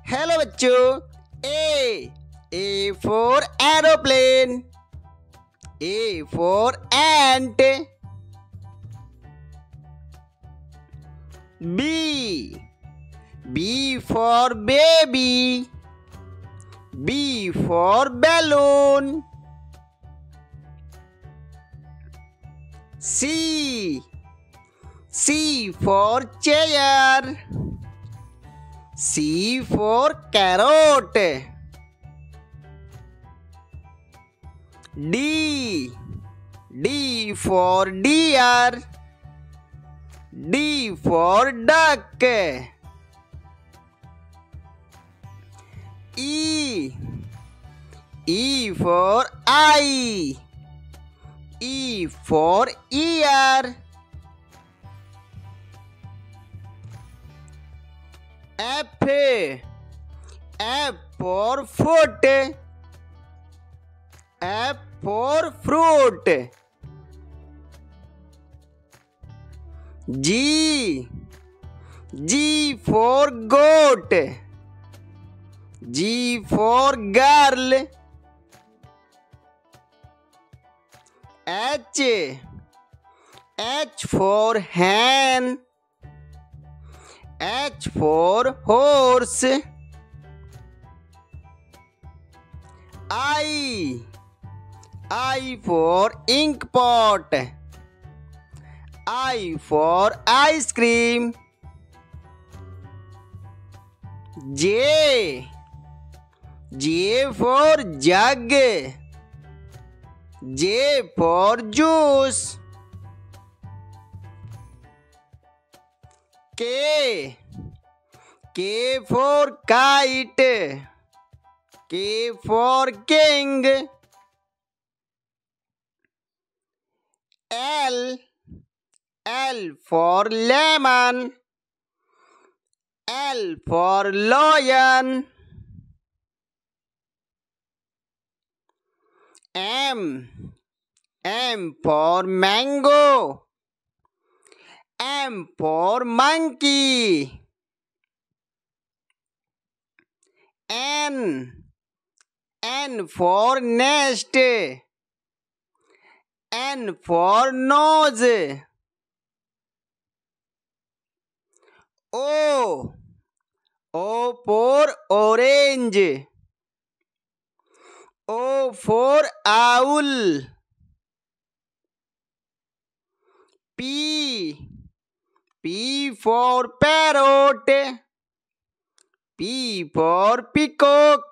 Hello बच्चों। A for aeroplane, A for ant. B for baby, B for balloon. C for chair, C for carrot. D for deer, D for duck. E for eye, E for ear. F for foot, F for fruit. G for goat, G for girl. H for hen, H for horse. I for ink pot, I for ice cream. J for jug, J for juice. K for kite, K for king. L for lemon, L for lion. M for mango, M for monkey. N for nest, N for nose. O for orange, O for owl. P for parrot, P for peacock.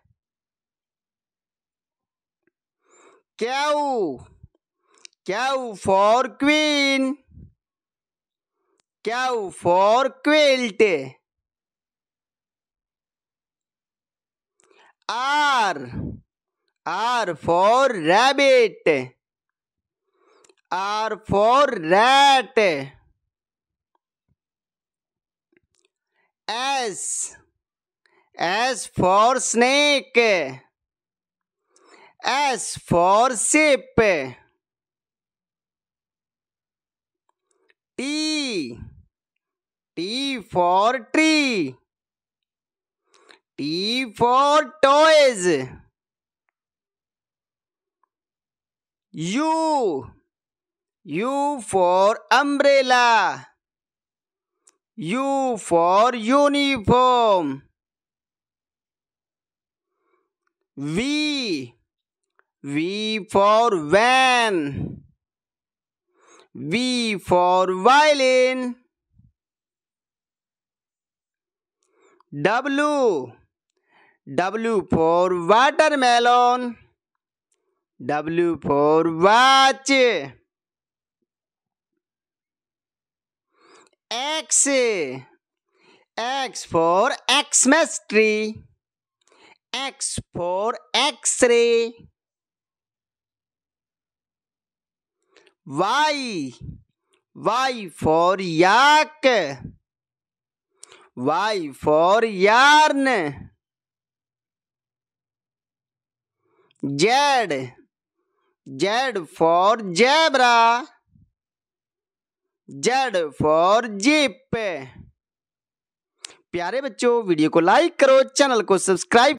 Q for queen, Q for quilt. R for rabbit, R for rat. S for snake, S for sheep. T for tree, T for toys. U for umbrella, U for uniform. V for van, V for violin. W for watermelon, W for watch. X for Xmas tree, X for X-ray. Y for yak, Y for yarn. Z for zebra, Z for jeep. प्यारे बच्चों video को like करो, channel को subscribe